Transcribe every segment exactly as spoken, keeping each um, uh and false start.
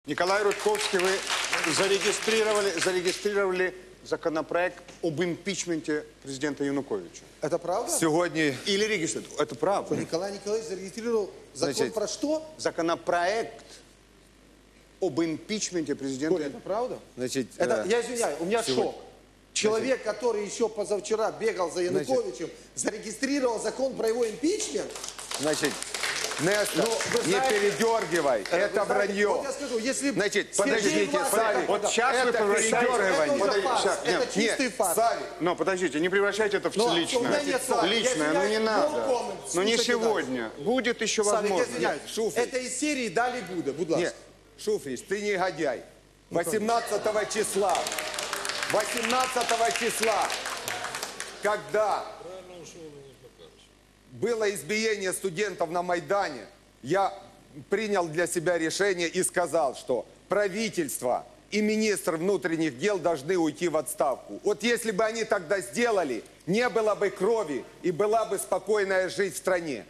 Николай Рудковский, вы зарегистрировали, зарегистрировали законопроект об импичменте президента Януковича. Это правда? Сегодня... Или регистрирует. Это правда. Николай Николаевич зарегистрировал закон Значит, про что? Законопроект об импичменте президента. Коля, это правда? Значит, Это, э, я извиняюсь, у меня сегодня- шок. Человек, который еще позавчера бегал за Януковичем, зарегистрировал закон про его импичмент. Значит, Нестор, Ну, вы не знаете- передергивай, Э, это вы знаете, вранье. Вот я скажу, если Значит, Сергей подождите, Власов- Савик, вот сейчас вы это превращаете- передергивание. Это уже фарс, Сейчас, это нет, чистый нет, фарс. Савик, Но подождите, не превращайте это в Но личное. у меня нет слов. Я Личное, ну не извиняюсь, надо. no comment. Ну не Слушайте сегодня. Будет еще Савик, я возможность. извиняюсь, Шуфрич. это из серии «Дали буде», будь ласка. Нет, Шуфрич, ты негодяй. восемнадцатого числа, восемнадцатого числа, когда было избиение студентов на Майдане, я принял для себя решение и сказал, что правительство и министр внутренних дел должны уйти в отставку. Вот если бы они тогда сделали, не было бы крови и была бы спокойная жизнь в стране.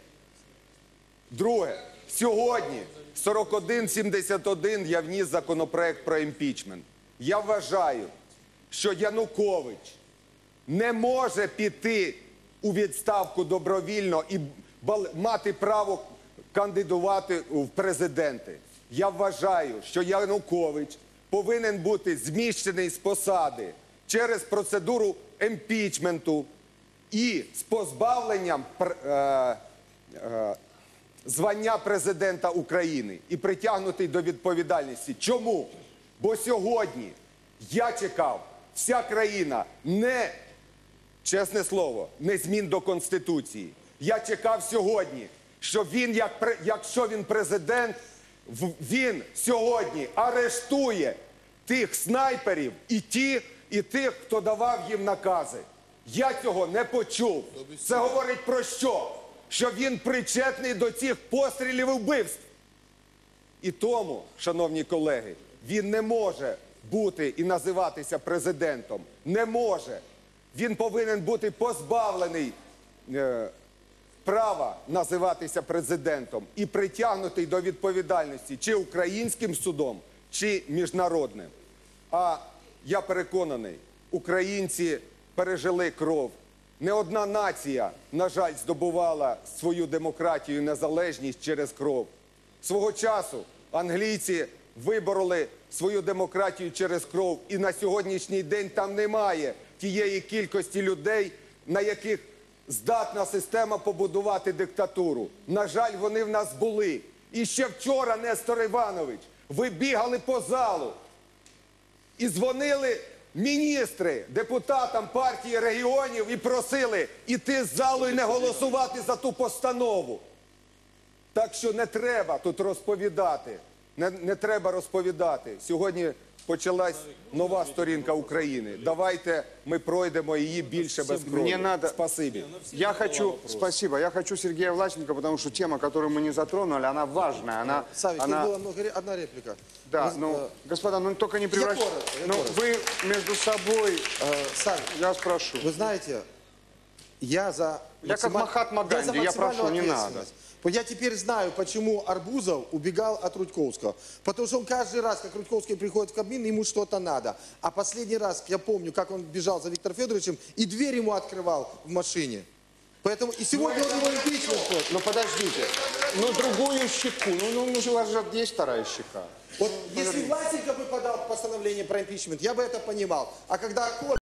Друге, сьогодні сорок один сімдесят один я вніс законопроект про імпічмент. Я вважаю, що Янукович не може піти у відставку добровільно і бал- мати право кандидувати в президенти. Я вважаю, що Янукович повинен бути зміщений з посади через процедуру імпічменту і з позбавленням пр- е, е, звання президента України і притягнутий до відповідальності. Чому? Бо сьогодні я чекав, вся країна не, чесне слово, не змін до Конституції. Я чекав сьогодні, що він, як, пре- якщо він президент, в- він сьогодні арештує тих снайперів і, ті, і тих, хто давав їм накази. Я цього не почув. Це говорить про що? Що він причетний до цих пострілів і вбивств. І тому, шановні колеги, він не може бути і називатися президентом. Не може. Він повинен бути позбавлений е, права називатися президентом і притягнутий до відповідальності чи українським судом, чи міжнародним. А я переконаний, українці пережили кров. Не одна нація, на жаль, здобувала свою демократію і незалежність через кров. Свого часу англійці вибороли свою демократію через кров. І на сьогоднішній день там немає тієї кількості людей, на яких здатна система побудувати диктатуру. На жаль, вони в нас були. І ще вчора, Нестор Іванович, ви бігали по залу і дзвонили міністри депутатам партії регіонів і просили іти з залу і не голосувати за ту постанову. Так що не треба тут розповідати. Не, не треба розповідати. Сьогодні почалась нова сторінка України. Давайте ми пройдемо її більше без крові. Мне надо... Спасибі. Я хочу, спасибо, я хочу Сергея Власенко, потому что тема, которую мы не затронули, она важная. Она, Савик, она... тут была много... ре- одна реплика. Да, Вы- ну, э, господа, ну только не превращайте. коротко, я Ну, коротко. вы между собой, э, Савик, я спрошу. вы знаете, я за... Я как максималь- Махатма я за Ганди, я максимальную прошу, не надо. ответственность. Вот я теперь знаю, почему Арбузов убегал от Рудковского. Потому что он каждый раз, как Рудковский приходит в Кабмин, ему что-то надо. А последний раз, я помню, как он бежал за Виктором Федоровичем, и дверь ему открывал в машине. Поэтому и сегодня он его импичмент хочет. Ну подождите, ну другую щеку, ну, ну у вас же есть вторая щека. Вот если Власенко бы подал постановление про импичмент, я бы это понимал. А когда Коля...